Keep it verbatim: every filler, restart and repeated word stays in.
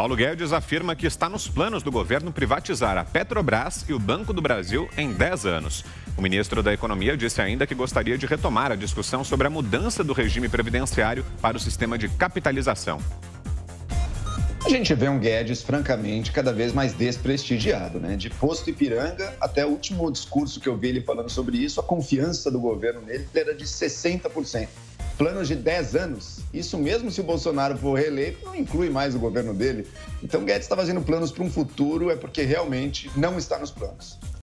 Paulo Guedes afirma que está nos planos do governo privatizar a Petrobras e o Banco do Brasil em dez anos. O ministro da Economia disse ainda que gostaria de retomar a discussão sobre a mudança do regime previdenciário para o sistema de capitalização. A gente vê um Guedes, francamente, cada vez mais desprestigiado, né? De posto Ipiranga até o último discurso que eu vi ele falando sobre isso, a confiança do governo nele era de sessenta por cento. Planos de dez anos, isso mesmo se o Bolsonaro for reeleito, não inclui mais o governo dele. Então, Guedes está fazendo planos para um futuro, é porque realmente não está nos planos.